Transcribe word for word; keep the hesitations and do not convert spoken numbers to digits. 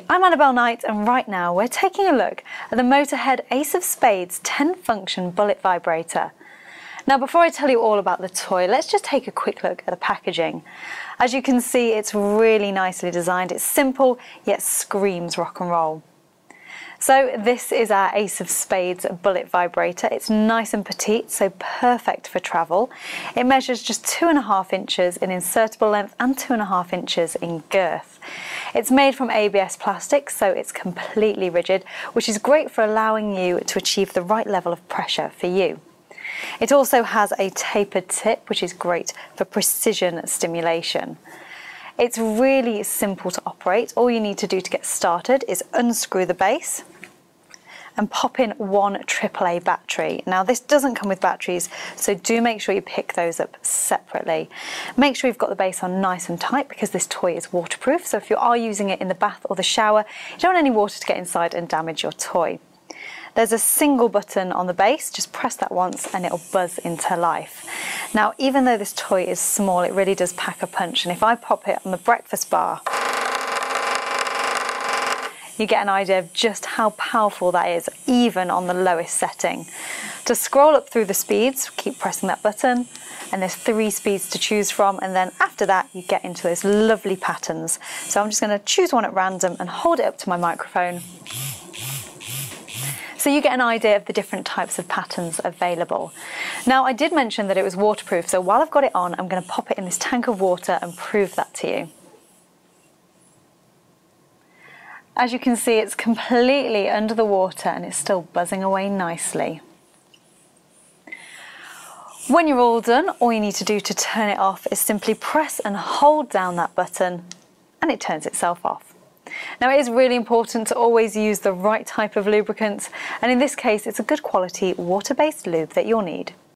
I'm Annabelle Knight, and right now we're taking a look at the Motorhead Ace of Spades ten function bullet vibrator. Now before I tell you all about the toy, let's just take a quick look at the packaging. As you can see, it's really nicely designed. It's simple, yet screams rock and roll. So this is our Ace of Spades bullet vibrator. It's nice and petite, so perfect for travel. It measures just two and a half inches in insertable length and two and a half inches in girth. It's made from A B S plastic, so it's completely rigid, which is great for allowing you to achieve the right level of pressure for you. It also has a tapered tip, which is great for precision stimulation. It's really simple to operate. All you need to do to get started is unscrew the base and pop in one triple A battery. Now this doesn't come with batteries, so do make sure you pick those up separately. Make sure you've got the base on nice and tight because this toy is waterproof, so if you are using it in the bath or the shower, you don't want any water to get inside and damage your toy. There's a single button on the base, just press that once and it'll buzz into life. Now, even though this toy is small, it really does pack a punch, and if I pop it on the breakfast bar, you get an idea of just how powerful that is, even on the lowest setting. To scroll up through the speeds, keep pressing that button, and there's three speeds to choose from, and then after that you get into those lovely patterns. So I'm just going to choose one at random and hold it up to my microphone, so you get an idea of the different types of patterns available. Now, I did mention that it was waterproof, so while I've got it on, I'm going to pop it in this tank of water and prove that to you. As you can see, it's completely under the water and it's still buzzing away nicely. When you're all done, all you need to do to turn it off is simply press and hold down that button and it turns itself off. Now, it is really important to always use the right type of lubricant, and in this case it's a good quality water-based lube that you'll need.